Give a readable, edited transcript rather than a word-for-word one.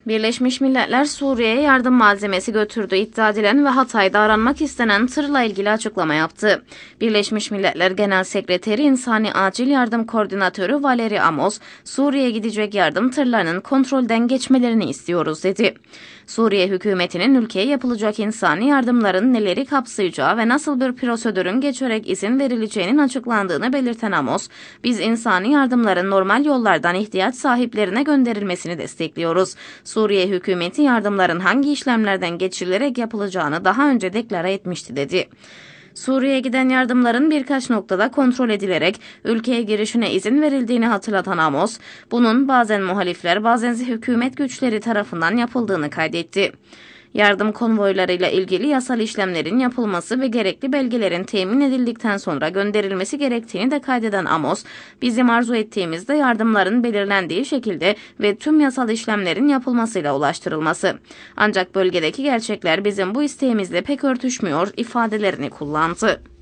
Birleşmiş Milletler Suriye'ye yardım malzemesi götürdüğü iddia edilen ve Hatay'da aranmak istenen tırla ilgili açıklama yaptı. Birleşmiş Milletler Genel Sekreteri İnsani Acil Yardım Koordinatörü Valery Amos, Suriye'ye gidecek yardım tırlarının kontrolden geçmelerini istiyoruz dedi. Suriye hükümetinin ülkeye yapılacak insani yardımların neleri kapsayacağı ve nasıl bir prosedürün geçerek izin verileceğinin açıklandığını belirten Amos, biz insani yardımların normal yollardan ihtiyaç sahiplerine gönderilmesini destekliyoruz. Suriye hükümeti yardımların hangi işlemlerden geçirilerek yapılacağını daha önce deklare etmişti dedi. Suriye'ye giden yardımların birkaç noktada kontrol edilerek ülkeye girişine izin verildiğini hatırlatan Amos, bunun bazen muhalifler bazen hükümet güçleri tarafından yapıldığını kaydetti. Yardım konvoylarıyla ilgili yasal işlemlerin yapılması ve gerekli belgelerin temin edildikten sonra gönderilmesi gerektiğini de kaydeden Amos, bizim arzu ettiğimizde yardımların belirlendiği şekilde ve tüm yasal işlemlerin yapılmasıyla ulaştırılması. Ancak bölgedeki gerçekler bizim bu isteğimizle pek örtüşmüyor ifadelerini kullandı.